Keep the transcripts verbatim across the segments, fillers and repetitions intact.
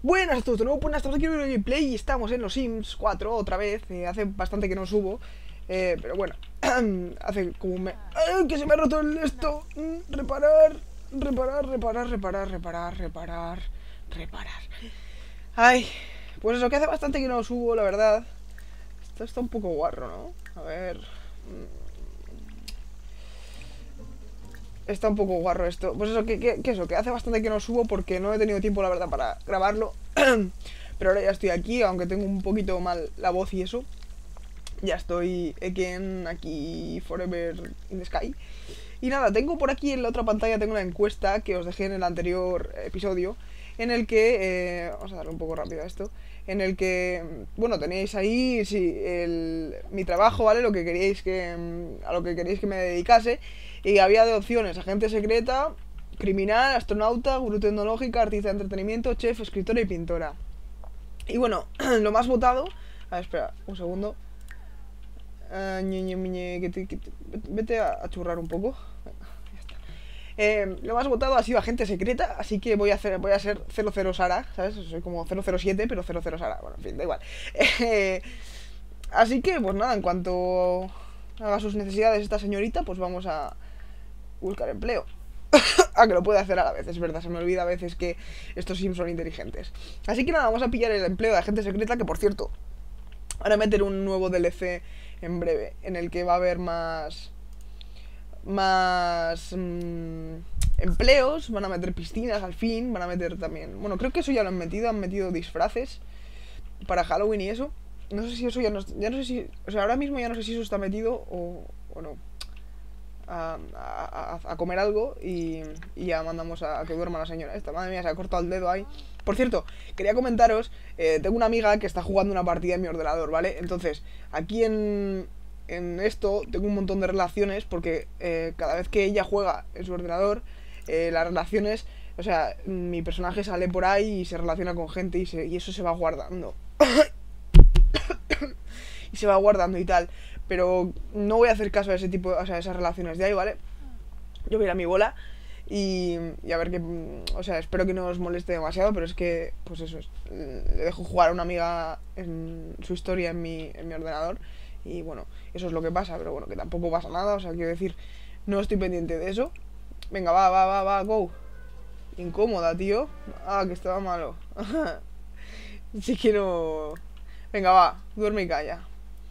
Buenas a todos, de nuevo, pues estamos aquí en el gameplay y estamos en los Sims cuatro otra vez. eh, Hace bastante que no subo, eh, pero bueno, hace como un mes... ¡Ay, que se me ha roto el esto! Mm, Reparar, reparar, reparar, reparar, reparar, reparar, reparar. Ay, pues eso, que hace bastante que no subo, la verdad. Esto está un poco guarro, ¿no? A ver... Está un poco guarro esto. Pues eso, que, que, que eso, que hace bastante que no subo porque no he tenido tiempo, la verdad, para grabarlo. Pero ahora ya estoy aquí, aunque tengo un poquito mal la voz y eso. Ya estoy again, aquí, forever in the sky. Y nada, tengo por aquí en la otra pantalla, tengo una encuesta que os dejé en el anterior episodio, en el que, eh, vamos a darle un poco rápido a esto, en el que, bueno, tenéis ahí, sí, el, mi trabajo, ¿vale? Lo que queríais que, a lo que queréis que me dedicase. Y había de opciones: agente secreta, criminal, astronauta, gurú tecnológica, artista de entretenimiento, chef, escritora y pintora. Y bueno, lo más votado... A ver, espera, un segundo. Uh, ñe, ñe, ñe, que te, que te, vete a, a churrar un poco. Venga, ya está. Eh, lo más votado ha sido agente secreta, así que voy a hacer, voy a ser cero cero Sara, ¿sabes? Soy como cero cero siete, pero cero cero Sara. Bueno, en fin, da igual. Eh, así que, pues nada, en cuanto haga sus necesidades esta señorita, pues vamos a buscar empleo. Ah, que lo puede hacer a la vez, es verdad, se me olvida a veces que estos Sims son inteligentes. Así que nada, vamos a pillar el empleo de agente secreta, que por cierto, van a meter un nuevo D L C en breve, en el que va a haber más... Más... Mmm, empleos, van a meter piscinas al fin, van a meter también... Bueno, creo que eso ya lo han metido, han metido disfraces para Halloween y eso. No sé si eso ya no... Ya no sé si... O sea, ahora mismo ya no sé si eso está metido o, o no. A, a, a comer algo y, y ya mandamos a, a que duerma la señora esta. Madre mía, se ha cortado el dedo ahí. Por cierto, quería comentaros, eh, tengo una amiga que está jugando una partida en mi ordenador, ¿vale? Entonces, aquí en, en esto tengo un montón de relaciones porque eh, cada vez que ella juega en su ordenador, eh, las relaciones, o sea, mi personaje sale por ahí y se relaciona con gente y, se, y eso se va guardando. Y se va guardando y tal. Pero no voy a hacer caso a ese tipo, o sea, a esas relaciones de ahí, ¿vale? Yo voy a ir a mi bola y, y a ver qué... O sea, espero que no os moleste demasiado, pero es que, pues eso, es, le dejo jugar a una amiga en su historia en mi, en mi ordenador y bueno, eso es lo que pasa, pero bueno, que tampoco pasa nada, o sea, quiero decir, no estoy pendiente de eso. Venga, va, va, va, va, go. Incómoda, tío. Ah, que estaba malo. Sí que no... Venga, va, duerme y calla.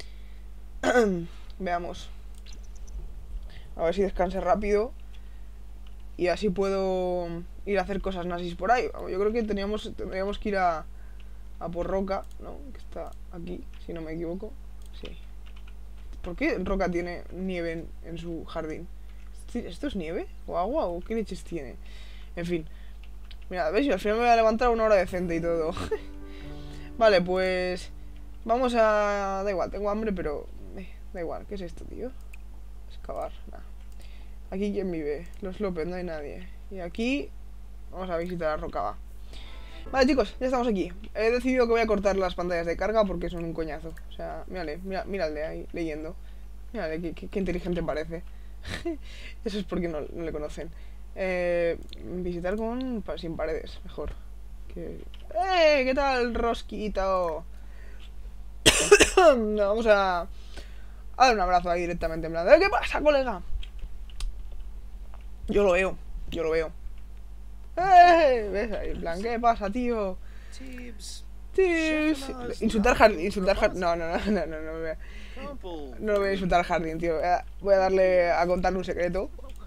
Veamos. A ver si descanse rápido y así puedo ir a hacer cosas nazis por ahí. Yo creo que teníamos, tendríamos que ir a, a por Roca, ¿no? Que está aquí, si no me equivoco. Sí. ¿Por qué Roca tiene nieve en, en su jardín? ¿Esto es nieve? ¿O agua? ¿O qué leches tiene? En fin. Mira, ¿veis? Yo al final me voy a levantar a una hora decente y todo. Vale, pues... Vamos a... Da igual, tengo hambre, pero... Da igual, ¿qué es esto, tío? Excavar, nada. Aquí, ¿quién vive? Los López, no hay nadie. Y aquí... Vamos a visitar a Roca, va. Vale, chicos, ya estamos aquí. He decidido que voy a cortar las pantallas de carga porque son un coñazo. O sea, mírale, mira, mírale ahí, leyendo. Mírale, qué, qué, qué inteligente parece. Eso es porque no, no le conocen. Eh, visitar con... sin paredes, mejor. Que... ¡Eh! ¿Qué tal, Rosquito? No, vamos a... A dar un abrazo ahí directamente en plan, ¿eh? ¿Qué pasa, colega? Yo lo veo, yo lo veo. ¡Eh! ¿Ves ahí? En plan, ¿qué pasa, tío? Tips. Insultar jardín, insultar jardín. No, no, no, no, no, no, no, no, no lo voy a insultar al jardín, tío. Voy a darle a contarle un secreto.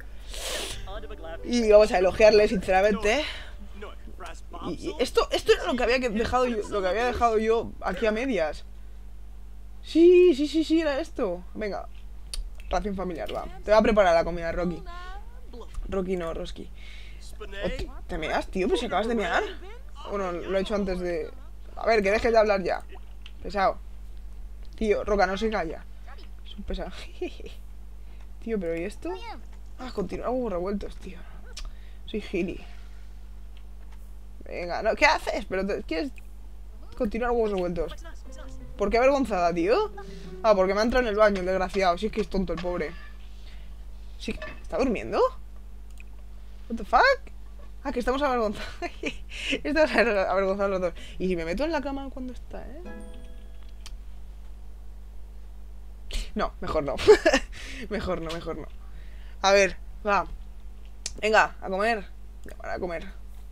Y vamos a elogiarle, sinceramente. Y, y esto, esto era lo que había dejado yo, lo que había dejado yo aquí a medias. Sí, sí, sí, sí, era esto. Venga, ración familiar, va. Te voy a preparar la comida, Rocky. Rocky no, Roski. ¿Te meas, tío? ¿Pues si acabas de mear? Bueno, lo he hecho antes de... A ver, que dejes de hablar ya. Pesado. Tío, Roca, no se calla. Es un pesado. Tío, pero ¿y esto? Ah, continúa huevos revueltos, tío. Soy gili. Venga, no, ¿qué haces? Pero te, ¿quieres continuar huevos revueltos? ¿Por qué avergonzada, tío? Ah, porque me ha entrado en el baño, el desgraciado. Si es que es tonto el pobre. Sí, ¿está durmiendo? What the fuck? Ah, que estamos avergonzados. Estamos avergonzados los dos. ¿Y si me meto en la cama cuando está, eh? No, mejor no. Mejor no, mejor no. A ver, va. Venga, a comer. Llamar a comer.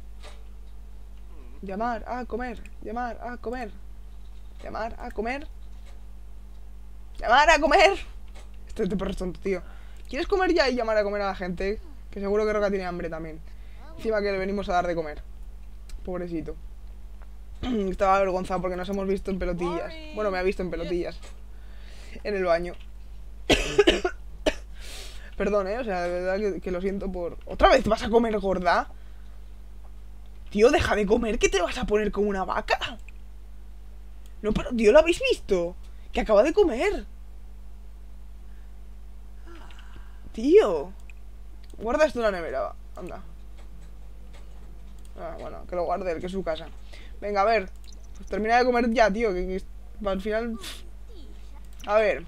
Llamar a comer. Llamar a comer. Llamar a comer. Llamar a comer. Este, este perro es tonto, tío. ¿Quieres comer ya y llamar a comer a la gente? Que seguro que Roca tiene hambre también. Encima que le venimos a dar de comer. Pobrecito. Estaba avergonzado porque nos hemos visto en pelotillas. Bueno, me ha visto en pelotillas. En el baño. Perdón, eh, o sea, de verdad que, que lo siento por... ¿Otra vez vas a comer, gorda? Tío, deja de comer, que te vas a poner como una vaca. No, pero tío, ¿lo habéis visto? Que acaba de comer. Tío. Guarda esto en la nevera, va. Anda. Ah, bueno, que lo guarde él, que es su casa. Venga, a ver. Pues termina de comer ya, tío, que, que al final... A ver.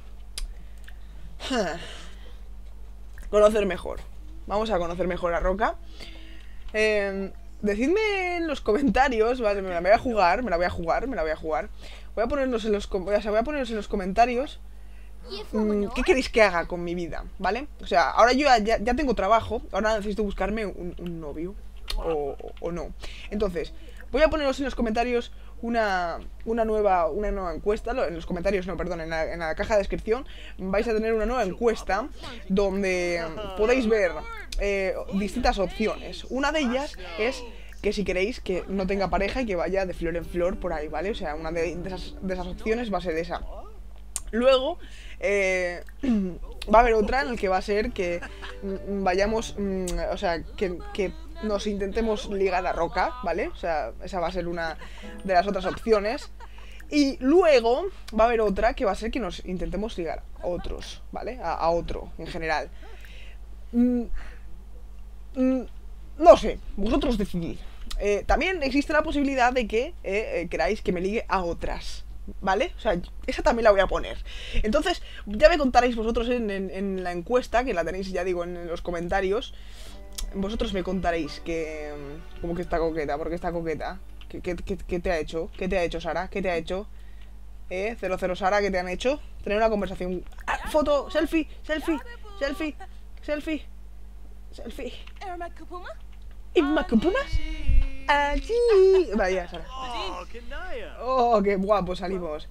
Conocer mejor. Vamos a conocer mejor a Roca. Eh, decidme en los comentarios, vale, me la voy a jugar, me la voy a jugar, me la voy a jugar. Voy a ponerlos en los, o sea, voy a ponerlos en los comentarios. Mm, ¿qué queréis que haga con mi vida? ¿Vale? O sea, ahora yo ya, ya tengo trabajo, ahora necesito buscarme un, un novio. O, o, o no. Entonces, voy a poneros en los comentarios una, una, nueva, una nueva encuesta. En los comentarios, no, perdón, en la, en la caja de descripción vais a tener una nueva encuesta donde podéis ver eh, distintas opciones. Una de ellas es que si queréis que no tenga pareja y que vaya de flor en flor por ahí, ¿vale? O sea, una de, de, esas, de esas opciones va a ser esa. Luego, eh, va a haber otra en la que va a ser que vayamos, mm, o sea, que, que nos intentemos ligar a Roca, ¿vale? O sea, esa va a ser una de las otras opciones. Y luego va a haber otra que va a ser que nos intentemos ligar a otros, ¿vale? A, a otro, en general. Mm, mm, no sé, vosotros decidid. Eh, también existe la posibilidad de que eh, eh, queráis que me ligue a otras, ¿vale? O sea, esa también la voy a poner. Entonces, ya me contaréis vosotros en, en, en la encuesta, que la tenéis, ya digo, en, en los comentarios. Vosotros me contaréis que... Como que está coqueta, porque está coqueta. ¿Qué, qué, qué, qué te ha hecho? ¿Qué te ha hecho, Sara? ¿Qué te ha hecho? ¿Eh? cero cero Sara, ¿qué te han hecho? Tener una conversación... ¡Ah! ¡Foto! ¡Selfie! ¡Selfie! ¡Selfie! ¡Selfie! ¡Selfie! ¿Inma Kupuma? ¡Allí! Vaya, Sara. ¡Oh, qué guapo salimos!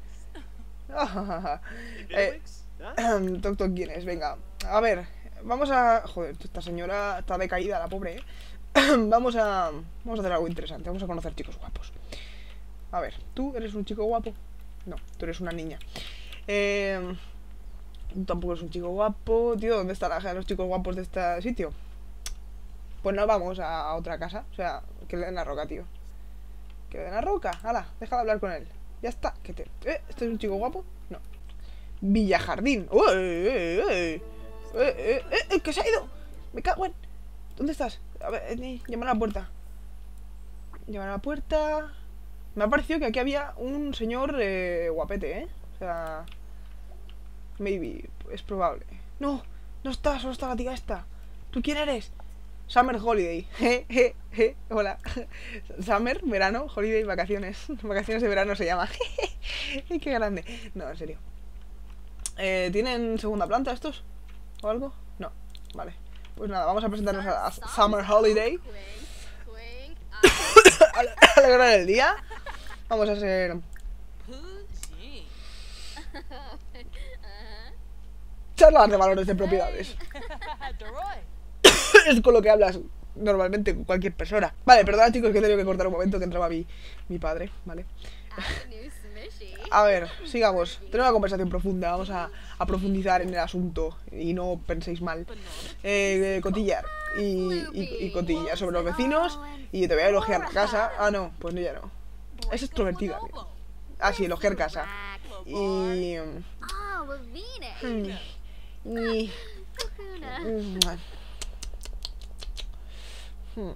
eh, Toc Toc, ¿quién es? Venga, a ver, vamos a... Joder, esta señora está decaída, la pobre, ¿eh? Vamos a... Vamos a hacer algo interesante, vamos a conocer chicos guapos. A ver, ¿tú eres un chico guapo? No, tú eres una niña. Eh... Tú tampoco eres un chico guapo. Tío, ¿dónde está la de los chicos guapos de este sitio? Pues no, vamos a, a otra casa. O sea, que le den la Roca, tío. Que le den la Roca. Hala, deja de hablar con él. Ya está. ¿Qué te... ¿Eh? ¿Este es un chico guapo? No. Villajardín. ¡Oh, eh, eh, eh! ¡Eh, eh, eh! eh ¡Que se ha ido! Me cago en... ¿Dónde estás? A ver, eh, llama a la puerta. Llama a la puerta. Me ha parecido que aquí había un señor eh, guapete, ¿eh? O sea... Maybe. Es probable. No, no está, solo está la tía esta. ¿Tú quién eres? Summer Holiday. Je, je, je. Hola. Summer, verano, holiday, vacaciones. Vacaciones de verano se llama. Qué grande. No, en serio. Eh, ¿Tienen segunda planta estos? ¿O algo? No. Vale. Pues nada, vamos a presentarnos a, a Summer Holiday. Alegrar el día. Vamos a ser... charlar de valores de propiedades. Es con lo que hablas normalmente con cualquier persona. Vale, perdona chicos que he tenido que cortar un momento que entraba mi, mi padre, ¿vale? A ver, sigamos. Tenemos una conversación profunda, vamos a, a profundizar en el asunto y no penséis mal. Eh, cotillar y, y, y cotillar sobre los vecinos y te voy a elogiar la casa. Ah, no, pues no, ya no. Es extrovertida, tío. Ah, sí, elogiar casa. Y... Hmm, y... Hmm. Hmm.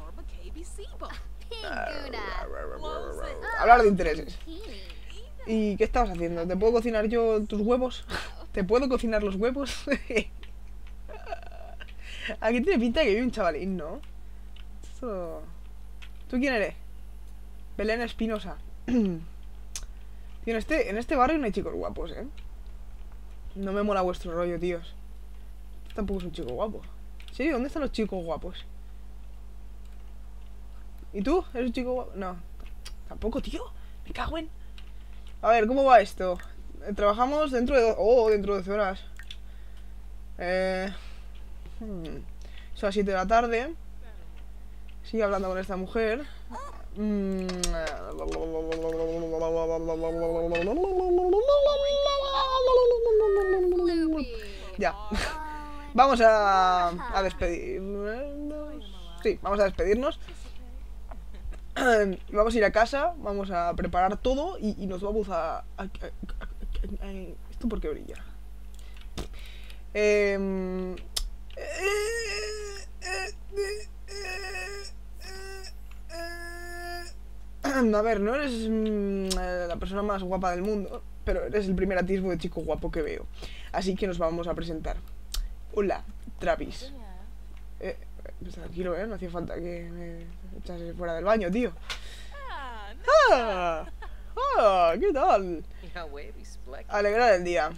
Hablar de intereses. ¿Y qué estabas haciendo? ¿Te puedo cocinar yo tus huevos? ¿Te puedo cocinar los huevos? Aquí tiene pinta de que vive un chavalín, ¿no? Esto... ¿Tú quién eres? Belén Espinosa. Tío, en este, en este barrio no hay chicos guapos, ¿eh? No me mola vuestro rollo, tíos. Este tampoco es un chico guapo. ¿Sí? ¿Dónde están los chicos guapos? ¿Y tú? ¿Eres un chico guapo? No. Tampoco, tío. Me cago en... A ver, ¿cómo va esto? Eh, Trabajamos dentro de... Oh, dentro de doce horas. Eh... Hmm. Son las siete de la tarde. Sigue hablando con esta mujer. Mm. Ya. Vamos a, a despedirnos. Sí, vamos a despedirnos. Vamos a ir a casa, vamos a preparar todo y, y nos vamos a... a, a, a, a, a ¿esto por qué brilla? Eh, A ver, no eres mm, la persona más guapa del mundo, pero eres el primer atisbo de chico guapo que veo. Así que nos vamos a presentar. Hola, Travis. Eh, pues tranquilo, ¿eh? No hacía falta que me echase fuera del baño, tío. ¡Ah! ¡Ah! ¿Qué tal? Alegrar el día.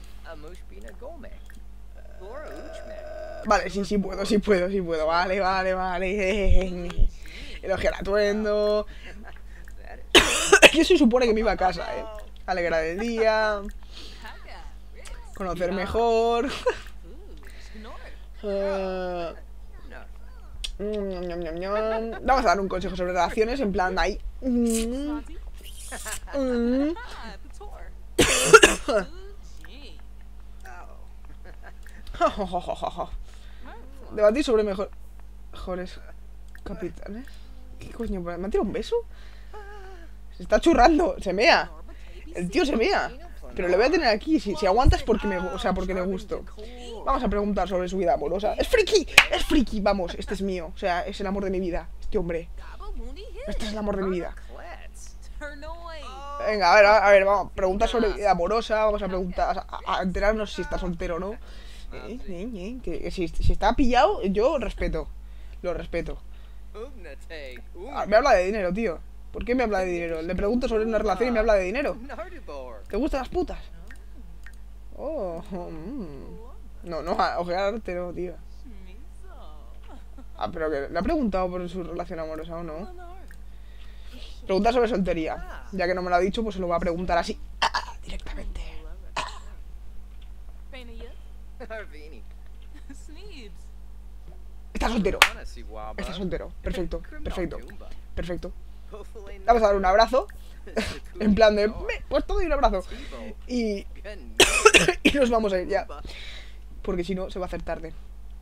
Vale, sí, sí puedo, sí puedo, sí puedo. Vale, vale, vale. Elogiar atuendo. Que se supone que me iba a casa, ¿eh? Alegrar el día. Conocer mejor. uh, Vamos a dar un consejo sobre relaciones, en plan ahí. Mm, mm. Debatir sobre mejor... mejores capitanes. ¿Qué coño? ¿Me ha tirado un beso? Se está churrando, se mea. El tío se mea. Pero le voy a tener aquí. Si, si aguantas porque me, o sea, porque le gusto. Vamos a preguntar sobre su vida amorosa. ¡Es friki! ¡Es friki! Vamos, este es mío. O sea, es el amor de mi vida. Este hombre. Este es el amor de mi vida. Venga, a ver, a ver, vamos a preguntar sobre vida amorosa. Vamos a preguntar, a, a enterarnos si está soltero o no. Eh, eh, eh, que, que si, si está pillado, yo respeto. Lo respeto. Ah, me habla de dinero, tío. ¿Por qué me habla de dinero? Le pregunto sobre una relación y me habla de dinero. ¿Te gustan las putas? Oh, mm. No, no, ojearte no, tío. Ah, pero que le ha preguntado por su relación amorosa o no. Pregunta sobre soltería. Ya que no me lo ha dicho, pues se lo va a preguntar así. Ah, directamente. Está soltero. Está soltero. Perfecto, perfecto, perfecto. Vamos a dar un abrazo. En plan de... Pues todo y un abrazo. Y... y nos vamos a ir ya. Porque si no, se va a hacer tarde.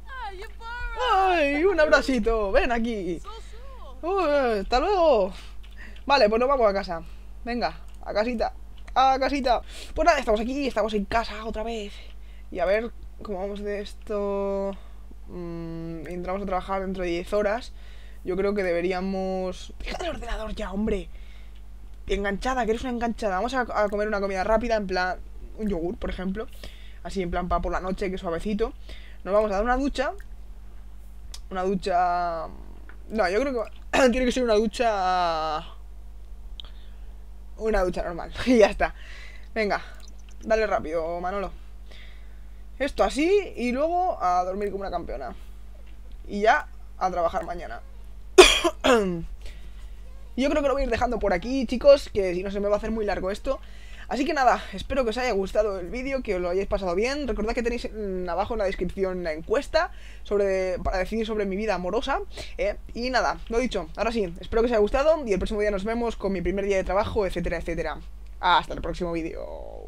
¡Ay! Un abracito. Ven aquí. Uh, hasta luego. Vale, pues nos vamos a casa. Venga, a casita. A casita. Pues nada, estamos aquí. Estamos en casa otra vez. Y a ver cómo vamos de esto. Mm, entramos a trabajar dentro de diez horas. Yo creo que deberíamos... Fíjate el ordenador ya, hombre. Enganchada, que eres una enganchada. Vamos a, a comer una comida rápida, en plan... un yogur, por ejemplo. Así, en plan, para por la noche, que suavecito. Nos vamos a dar una ducha. Una ducha... No, yo creo que... tiene que ser una ducha... Una ducha normal. Y ya está. Venga, dale rápido, Manolo. Esto así, y luego a dormir como una campeona. Y ya a trabajar mañana. Yo creo que lo voy a ir dejando por aquí, chicos, que si no se me va a hacer muy largo esto. Así que nada, espero que os haya gustado el vídeo, que os lo hayáis pasado bien. Recordad que tenéis abajo en la descripción la encuesta sobre, para decidir sobre mi vida amorosa, ¿eh? Y nada, lo dicho, ahora sí, espero que os haya gustado y el próximo día nos vemos con mi primer día de trabajo, etcétera, etcétera. Hasta el próximo vídeo.